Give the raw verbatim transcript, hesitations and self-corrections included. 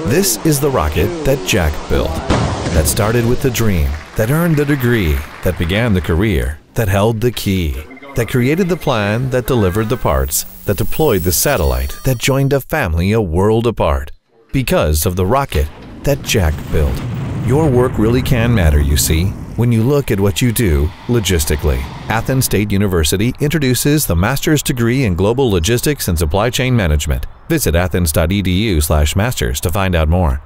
This is the rocket that Jack built, that started with the dream, that earned the degree, that began the career, that held the key, that created the plan, that delivered the parts, that deployed the satellite, that joined a family a world apart. Because of the rocket that Jack built. Your work really can matter, you see, when you look at what you do logistically. Athens State University introduces the master's degree in global logistics and supply chain management. Visit athens dot e d u slash masters to find out more.